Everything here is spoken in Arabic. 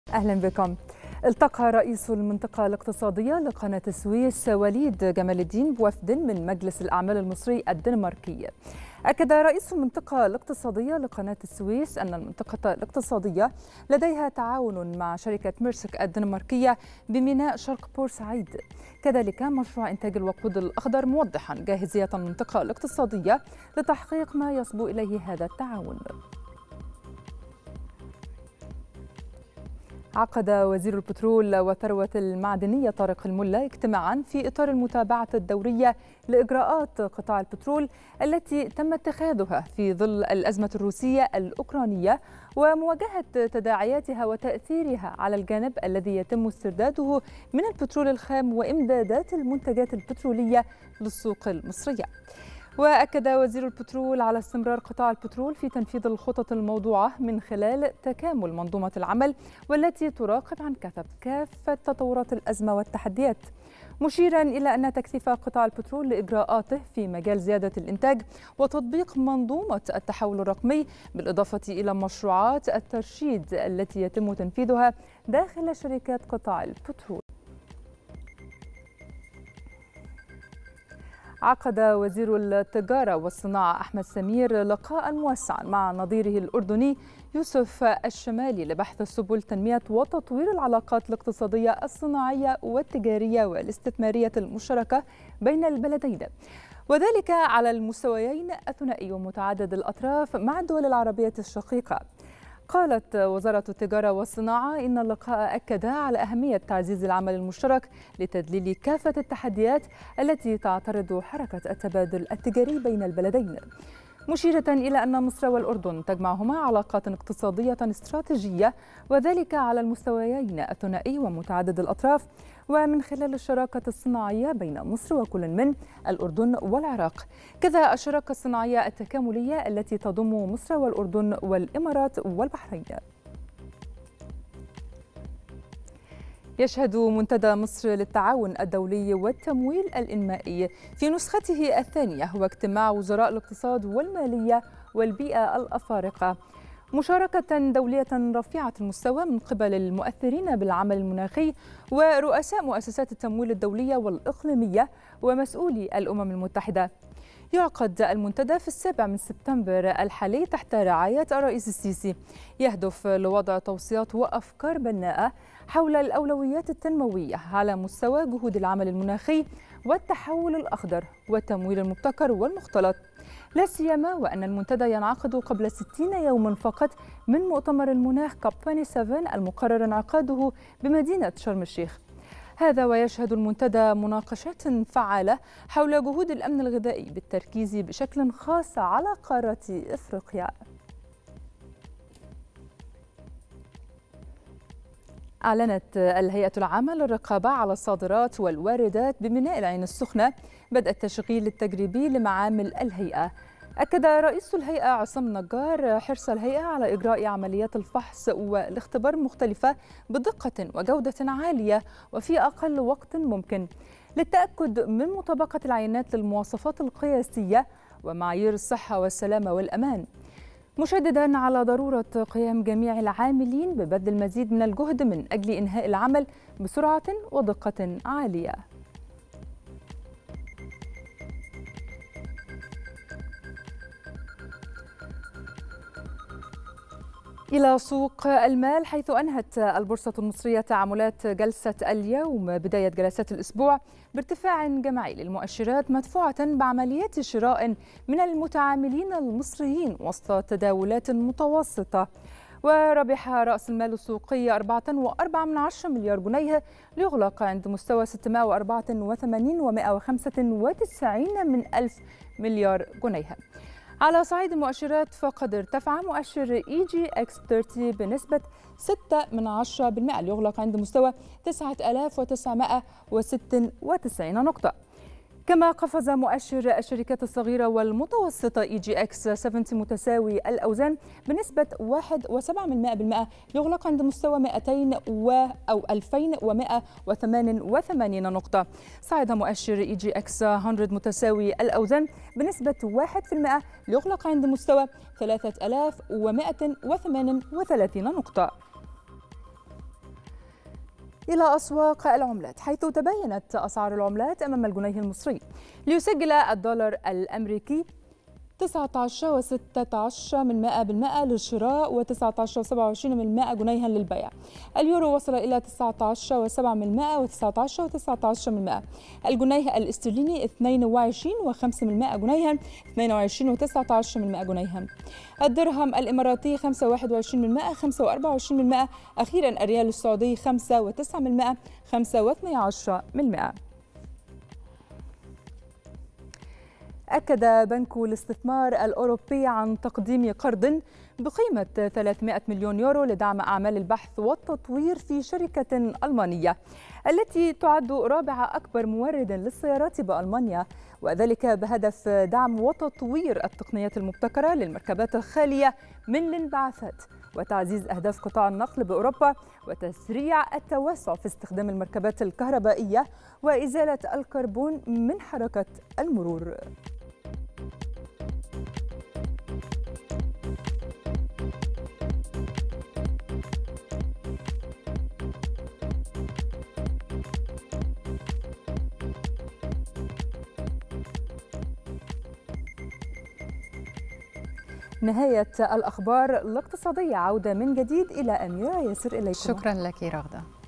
أهلا بكم. التقى رئيس المنطقة الاقتصادية لقناة السويس وليد جمال الدين بوفد من مجلس الأعمال المصري الدنماركي. أكد رئيس المنطقة الاقتصادية لقناة السويس أن المنطقة الاقتصادية لديها تعاون مع شركة ميرسك الدنماركية بميناء شرق بورسعيد، كذلك مشروع إنتاج الوقود الأخضر، موضحا جاهزية المنطقة الاقتصادية لتحقيق ما يصبو إليه هذا التعاون. عقد وزير البترول والثروة المعدنية طارق الملا اجتماعا في إطار المتابعة الدورية لإجراءات قطاع البترول التي تم اتخاذها في ظل الأزمة الروسية الأوكرانية ومواجهة تداعياتها وتأثيرها على الجانب الذي يتم استرداده من البترول الخام وإمدادات المنتجات البترولية للسوق المصرية. وأكد وزير البترول على استمرار قطاع البترول في تنفيذ الخطط الموضوعة من خلال تكامل منظومة العمل والتي تراقب عن كثب كافة تطورات الأزمة والتحديات، مشيرا إلى أن تكثيف قطاع البترول لإجراءاته في مجال زيادة الإنتاج وتطبيق منظومة التحول الرقمي بالإضافة إلى مشروعات الترشيد التي يتم تنفيذها داخل شركات قطاع البترول. عقد وزير التجارة والصناعة أحمد سمير لقاء موسعا مع نظيره الأردني يوسف الشمالي لبحث سبل تنمية وتطوير العلاقات الاقتصادية الصناعية والتجارية والاستثمارية المشتركة بين البلدين، وذلك على المستويين الثنائي ومتعدد الأطراف مع الدول العربية الشقيقة. قالت وزارة التجارة والصناعة إن اللقاء أكد على أهمية تعزيز العمل المشترك لتذليل كافة التحديات التي تعترض حركة التبادل التجاري بين البلدين، مشيرة إلى أن مصر والأردن تجمعهما علاقات اقتصادية استراتيجية وذلك على المستويين الثنائي ومتعدد الأطراف ومن خلال الشراكة الصناعية بين مصر وكل من الأردن والعراق، كذا الشراكة الصناعية التكاملية التي تضم مصر والأردن والإمارات والبحرين. يشهد منتدى مصر للتعاون الدولي والتمويل الإنمائي في نسخته الثانية هو اجتماع وزراء الاقتصاد والمالية والبيئة الأفارقة، مشاركة دولية رفيعة المستوى من قبل المؤثرين بالعمل المناخي ورؤساء مؤسسات التمويل الدولية والإقليمية ومسؤولي الأمم المتحدة. يعقد المنتدى في 7 سبتمبر الحالي تحت رعاية الرئيس السيسي، يهدف لوضع توصيات وأفكار بناءة حول الأولويات التنموية على مستوى جهود العمل المناخي والتحول الأخضر والتمويل المبتكر والمختلط، لا سيما وأن المنتدى ينعقد قبل 60 يوما فقط من مؤتمر المناخ كاب 27 المقرر انعقاده بمدينة شرم الشيخ. هذا ويشهد المنتدى مناقشات فعالة حول جهود الأمن الغذائي بالتركيز بشكل خاص على قارة إفريقيا. أعلنت الهيئة العامة للرقابة على الصادرات والواردات بميناء العين السخنة بدء التشغيل التجريبي لمعامل الهيئة. أكد رئيس الهيئة عصام النجار حرص الهيئة على إجراء عمليات الفحص والاختبار مختلفة بدقة وجودة عالية وفي أقل وقت ممكن للتأكد من مطابقة العينات للمواصفات القياسية ومعايير الصحة والسلامة والأمان، مشددا على ضرورة قيام جميع العاملين ببذل المزيد من الجهد من أجل إنهاء العمل بسرعة ودقة عالية. إلى سوق المال، حيث أنهت البورصة المصرية تعاملات جلسة اليوم بداية جلسات الأسبوع بارتفاع جماعي للمؤشرات مدفوعة بعمليات شراء من المتعاملين المصريين وسط تداولات متوسطة. وربح رأس المال السوقي 4.4 مليار جنيه ليغلق عند مستوى 684.195 ألف مليار جنيه. على صعيد المؤشرات فقد ارتفع مؤشر EGX 30 بنسبة 0.6% ليغلق عند مستوى 9996 نقطة، كما قفز مؤشر الشركات الصغيرة والمتوسطة EGX 70 متساوي الأوزان بنسبة 1.7% ليغلق عند مستوى 2188 نقطة. صعد مؤشر EGX 100 متساوي الأوزان بنسبة 1% ليغلق عند مستوى 3138 نقطة. إلى أسواق العملات، حيث تباينت أسعار العملات أمام الجنيه المصري، ليسجل الدولار الأمريكي 19.16% للشراء و19.27 جنيها للبيع. اليورو وصل إلى 19.7% و19.19. الجنيه الاسترليني 22.5 جنيها، 22.19 جنيها. الدرهم الإماراتي 5.21%، 5.24. أخيرا الريال السعودي 5.9%، 5.12. أكد بنك الاستثمار الأوروبي عن تقديم قرض بقيمة 300 مليون يورو لدعم أعمال البحث والتطوير في شركة ألمانية التي تعد رابع أكبر مورد للسيارات بألمانيا، وذلك بهدف دعم وتطوير التقنيات المبتكرة للمركبات الخالية من الانبعاثات، وتعزيز أهداف قطاع النقل بأوروبا، وتسريع التوسع في استخدام المركبات الكهربائية، وإزالة الكربون من حركة المرور. نهاية الأخبار الاقتصادية، عودة من جديد إلى أميرة ياسر. إليكم. شكرا لك رغدة.